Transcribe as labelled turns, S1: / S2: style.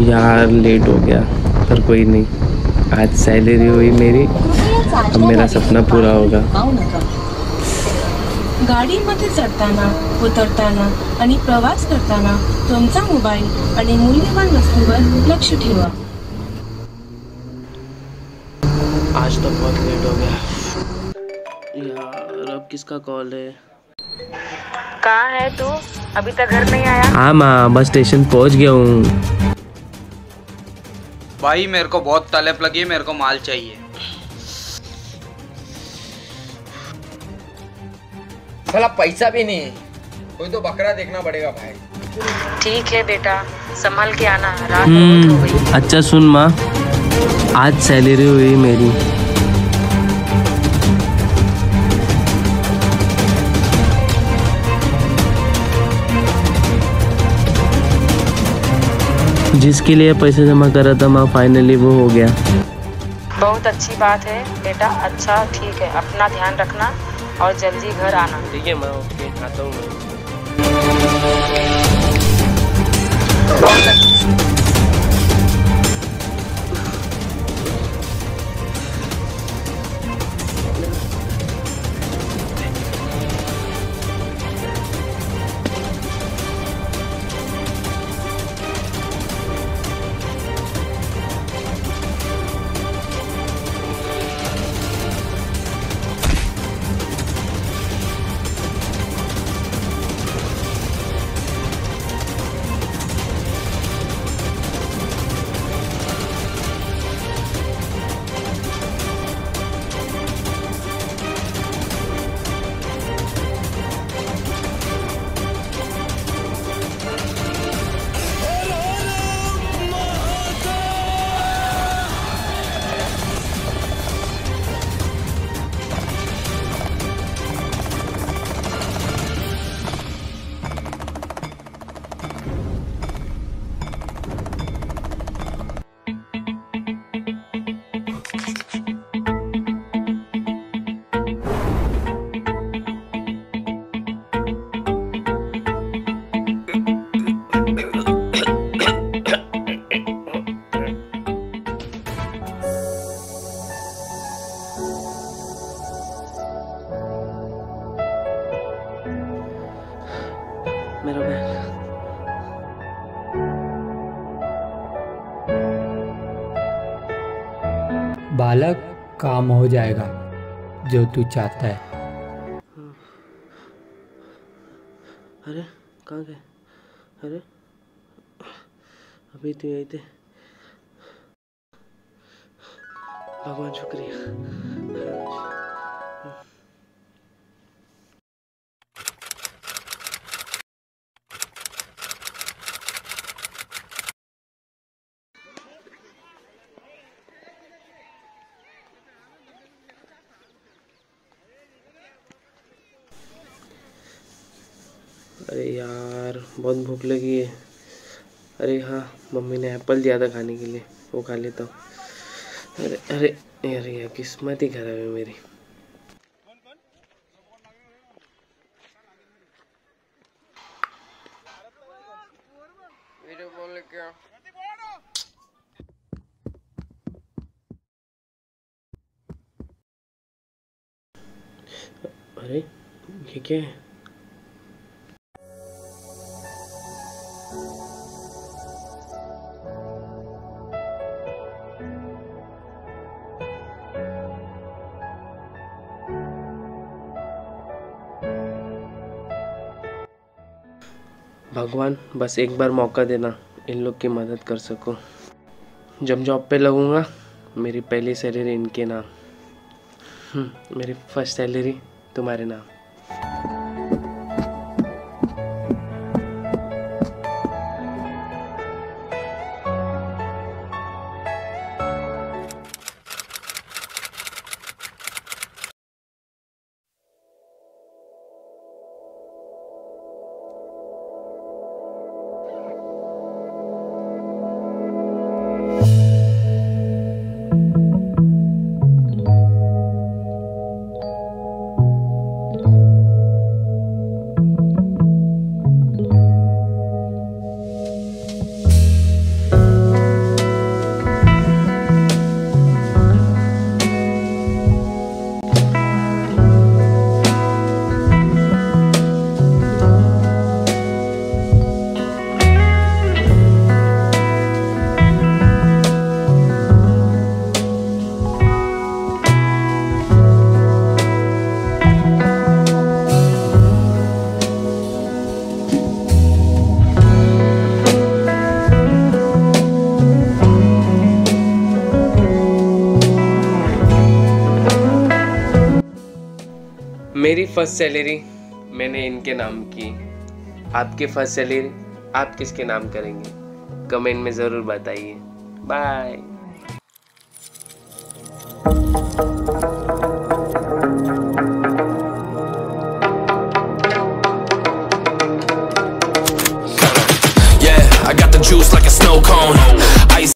S1: यार लेट हो गया, पर कोई नहीं, आज सैलरी हुई मेरी, अब मेरा सपना पूरा होगा।
S2: गाडीमध्ये चढताना, उतरताना आणि प्रवास करताना तुमचा मोबाईल आणि मूल्यवान वस्तूवर लक्ष ठेवा।
S1: आज तो बहुत लेट हो गया यार, अब किसका कॉल है?
S2: कहाँ है तू? अभी तक घर नहीं आया?
S1: हाँ माँ, बस स्टेशन पहुँच गया हूँ।
S3: भाई मेरे को बहुत तलब लगी है, मेरे को माल चाहिए।
S4: साला पैसा भी नहीं है, कोई तो बकरा देखना पड़ेगा भाई।
S2: ठीक है बेटा, संभल के आना, रात बहुत हो गई।
S1: अच्छा सुन माँ, आज सैलरी हुई मेरी। जिसके लिए पैसे जमा करा था माँ, फाइनली वो हो गया।
S2: बहुत अच्छी बात है बेटा, अच्छा ठीक है, अपना ध्यान रखना और जल्दी घर आना।
S1: ठीक है माँ, ओके, आता हूँ मैं। मेरा बैग।
S5: बालक, काम हो जाएगा जो तू चाहता है।
S1: अरे कहाँ गए? अरे अभी तो यही थे। भगवान शुक्रिया। अरे यार बहुत भूख लगी है। अरे हाँ, मम्मी ने एप्पल दिया था खाने के लिए, वो खा लेता हूँ। अरे अरे अरे यार, किस्मत ही खराब है मेरी। अरे ये क्या है? भगवान बस एक बार मौका देना, इन लोग की मदद कर सकूं। जब जॉब पे लगूंगा, मेरी पहली सैलरी इनके नाम, मेरी फर्स्ट सैलरी तुम्हारे नाम। मेरी फर्स्ट सैलरी मैंने इनके नाम की। आपकी फर्स्ट सैलरी आप किसके नाम करेंगे? कमेंट में ज़रूर बताइए। Bye.
S6: I got the juice like a snow cone.